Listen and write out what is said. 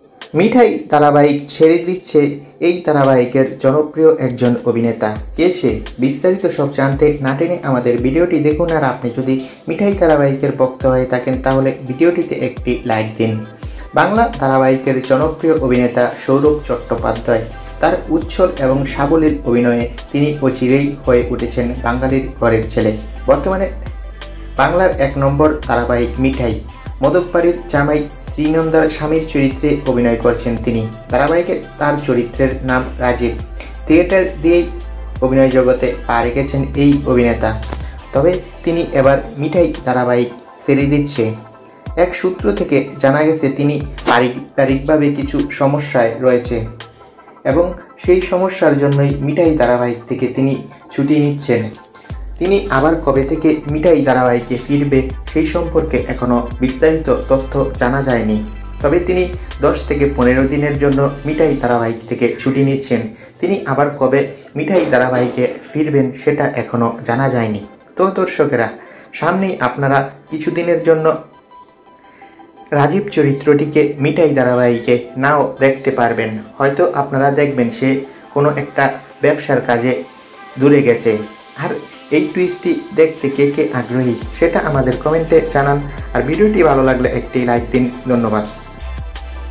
মিঠাই ধারাবাহিক ছেড়ে দিচ্ছে এই ধারাবাহিকের জনপ্রিয় একজন অভিনেতা। কে সে? বিস্তারিত সব জানতে না টেনে আমাদের ভিডিওটি দেখুন। আর আপনি যদি মিঠাই ধারাবাহিকের ভক্ত হয়ে থাকেন তাহলে ভিডিওটিতে একটি লাইক দিন। বাংলা ধারাবাহিকের জনপ্রিয় অভিনেতা সৌরভ চট্টোপাধ্যায় তার উচ্ছল এবং সাবলীল অভিনয়ে তিনি অচিরেই হয়ে উঠেছেন বাঙালির ঘরের ছেলে। বর্তমানে বাংলার ১ নম্বর ধারাবাহিক মিঠাই মদকবাড়ির জামাই শ্রীনন্দার স্বামীর চরিত্রে অভিনয় করছেন তিনি। ধারাবাহিকে তার চরিত্রের নাম রাজীব। থিয়েটার দিয়েই অভিনয় জগতে পা রেখেছেন এই অভিনেতা। তবে তিনি এবার মিঠাই ধারাবাহিক ছেড়ে দিচ্ছে। এক সূত্র থেকে জানা গেছে তিনি পারিবারিকভাবে কিছু সমস্যায় রয়েছে এবং সেই সমস্যার জন্যই মিঠাই ধারাবাহিক থেকে তিনি ছুটি নিচ্ছেন। তিনি আবার কবে থেকে মিঠাই ধারাবাহিকে ফিরবে সেই সম্পর্কে এখনও বিস্তারিত তথ্য জানা যায়নি। তবে তিনি 10 থেকে 15 দিনের জন্য মিঠাই ধারাবাহিক থেকে ছুটি নিচ্ছেন। তিনি আবার কবে মিঠাই ধারাবাহিকে ফিরবেন সেটা এখনও জানা যায়নি। তো দর্শকেরা, সামনেই আপনারা কিছুদিনের জন্য রাজীব চরিত্রটিকে মিঠাই ধারাবাহিকে নাও দেখতে পারবেন। হয়তো আপনারা দেখবেন সে কোনো একটা ব্যবসার কাজে দূরে গেছে। আর এই টুইস্টটি দেখতে কে কে আগ্রহী সেটা আমাদের কমেন্টে জানান। আর ভিডিওটি ভালো লাগলে একটি লাইক দিন। ধন্যবাদ।